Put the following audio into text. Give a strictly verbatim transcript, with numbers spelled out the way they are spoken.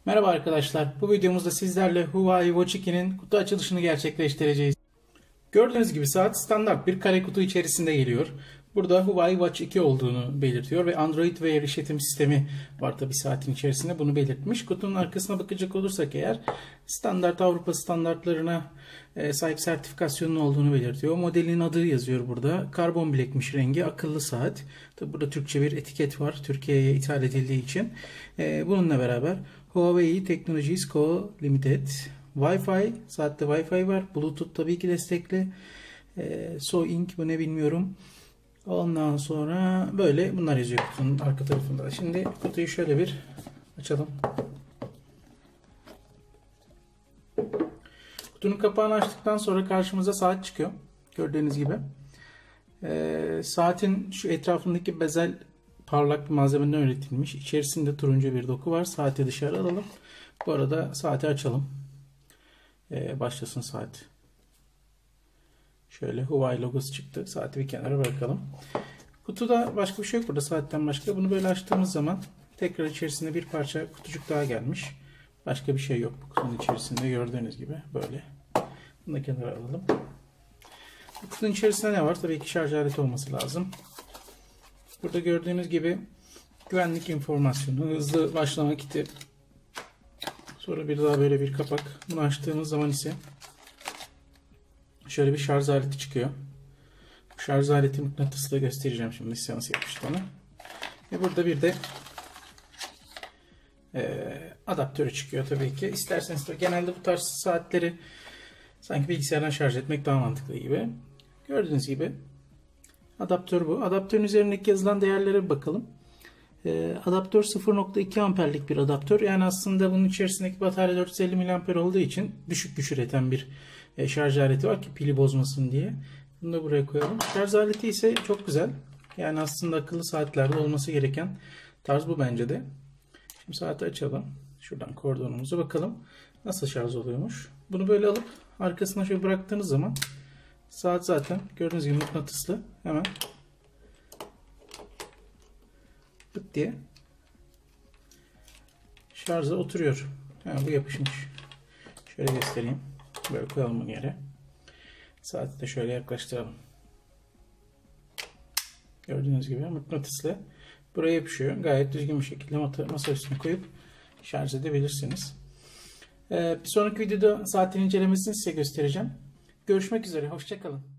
Merhaba arkadaşlar. Bu videomuzda sizlerle Huawei Watch iki'nin kutu açılışını gerçekleştireceğiz. Gördüğünüz gibi saat standart bir kare kutu içerisinde geliyor. Burada Huawei Watch iki olduğunu belirtiyor ve Android Wear işletim sistemi var tabi saatin içerisinde, bunu belirtmiş. Kutunun arkasına bakacak olursak eğer standart Avrupa standartlarına sahip sertifikasyonun olduğunu belirtiyor. Modelin adı yazıyor burada. Karbon bilekmiş rengi, akıllı saat. Tabi burada Türkçe bir etiket var Türkiye'ye ithal edildiği için. Bununla beraber Huawei Technologies Co. Limited, Wi-Fi, saatte Wi-Fi var. Bluetooth tabii ki destekli. So Inc bu ne bilmiyorum. Ondan sonra böyle bunlar yazıyor kutunun arka tarafında. Şimdi kutuyu şöyle bir açalım. Kutunun kapağını açtıktan sonra karşımıza saat çıkıyor. Gördüğünüz gibi. Ee, saatin şu etrafındaki bezel parlak bir malzemeden üretilmiş. İçerisinde turuncu bir doku var. Saati dışarı alalım. Bu arada saati açalım. Ee, başlasın saat. Şöyle Huawei logosu çıktı. Saati bir kenara bırakalım. Kutuda başka bir şey yok burada saatten başka. Bunu böyle açtığımız zaman tekrar içerisinde bir parça kutucuk daha gelmiş. Başka bir şey yok bu kutunun içerisinde, gördüğünüz gibi böyle. Bunu da kenara alalım. Bu kutunun içerisinde ne var? Tabii ki şarj aleti olması lazım. Burada gördüğünüz gibi güvenlik informasyonu, hızlı başlama kiti. Sonra bir daha böyle bir kapak. Bunu açtığımız zaman ise şöyle bir şarj aleti çıkıyor. Bu şarj aleti mıknatısla göstereceğim şimdi size nasıl yapıştığını. Ve burada bir de e, adaptörü çıkıyor tabii ki. İsterseniz de genelde bu tarz saatleri sanki bilgisayardan şarj etmek daha mantıklı gibi. Gördüğünüz gibi adaptör bu. Adaptörün üzerindeki yazılan değerlere bir bakalım. E, adaptör sıfır nokta iki amperlik bir adaptör. Yani aslında bunun içerisindeki batarya dört yüz elli miliamper olduğu için düşük güç üreten bir e, şarj aleti var ki pili bozmasın diye. Bunu da buraya koyalım. Şarj aleti ise çok güzel. Yani aslında akıllı saatlerde olması gereken tarz bu bence de. Şimdi saati açalım. Şuradan kordonumuza bakalım. Nasıl şarj oluyormuş. Bunu böyle alıp arkasına şöyle bıraktığınız zaman saat zaten gördüğünüz gibi mıknatıslı. Hemen pıt diye şarja oturuyor. Yani bu yapışmış. Şöyle göstereyim. Böyle koyalım bunu yere. Saati de şöyle yaklaştıralım. Gördüğünüz gibi mıknatıslı. Buraya yapışıyor. Gayet düzgün bir şekilde masa üstüne koyup şarj edebilirsiniz. Ee, bir sonraki videoda saatin incelemesini size göstereceğim. Görüşmek üzere. Hoşça kalın.